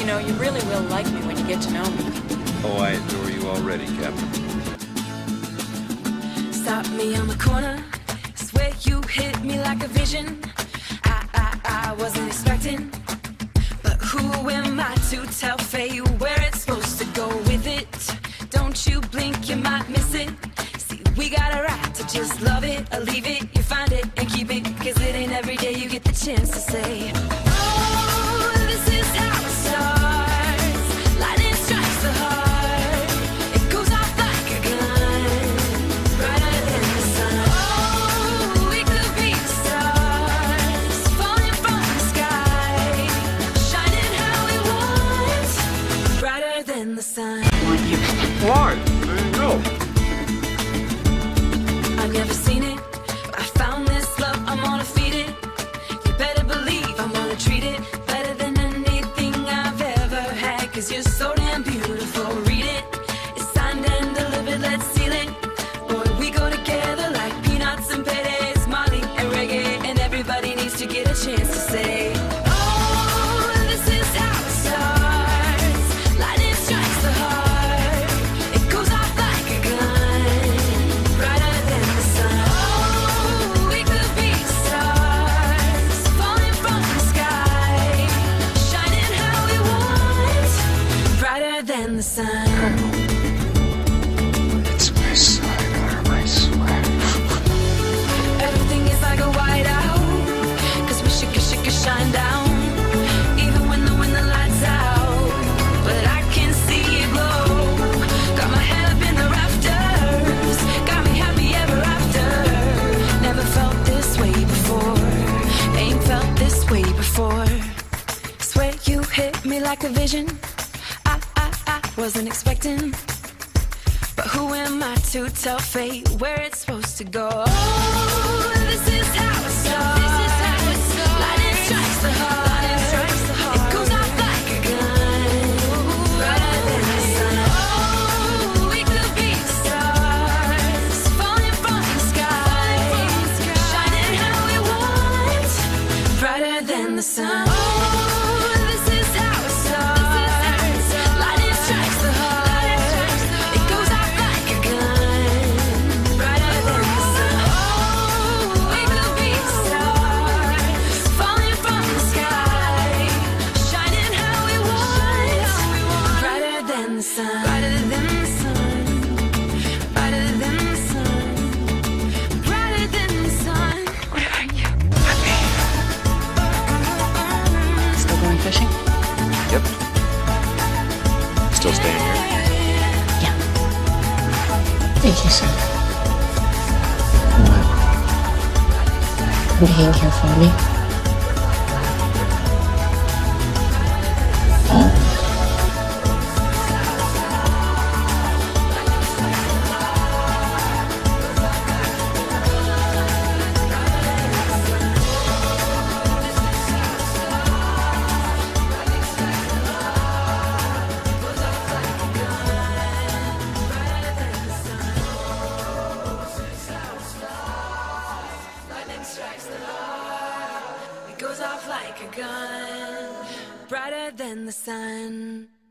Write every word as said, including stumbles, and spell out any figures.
You know, you really will like me when you get to know me. Oh, I adore you already, Captain. Stop me on the corner, swear you hit me like a vision. I, I, I wasn't expecting, but who am I to tell fate where it's supposed to go with it? Don't you blink, you might miss it. See, we got a right to just love it or leave it. You find it and keep it, cause it ain't every day you get the chance to say, oh, this is how it starts. Lightning strikes the heart, it goes off like a gun, brighter than the sun. Oh, we could be the stars, falling from the sky, shining how we want, brighter than the sun. Why? There you go. I've never seen it, but I found this love, I'm gonna feed it. You better believe I'm gonna treat it better than anything I've ever had. Cause you're so damn beautiful, read it. It's signed and delivered, let's seal it. Boy, we go together like peanuts and peres, Molly and reggae. And everybody needs to get a chance to say, oh, this is how it starts. Lightning strikes the heart, it goes off like a gun, brighter than the sun. Oh, we could be stars, falling from the sky, shining how we want, brighter than the sun. It's my sidearm, I swear. Everything is like a whiteout, cause we should, should, should shine down, even when the, when the lights out. But I can see it glow, got my head up in the rafters, got me happy ever after. Never felt this way before, ain't felt this way before. Swear you hit me like a vision, I, I, I wasn't expecting, but who am I to tell fate where it's supposed to go? Oh, this is how it starts. Lightning strikes the heart, it goes off like a gun, brighter than the sun. Oh, we could be the stars, falling from the sky, shining how we want, brighter than the sun. Oh, this is how it starts. Lightning strikes the heart, it goes off like a gun, brighter than the sun. Oh, we could be the stars, falling from the sky, shining how we want, brighter than the sun, brighter than the sun, brighter than the sun, brighter than the sun. Where are you? Still going fishing? Yep. Still staying here? Yeah. Thank you, sir. What? Being here for me? Oh. Strikes the heart, it goes off like a gun, brighter than the sun.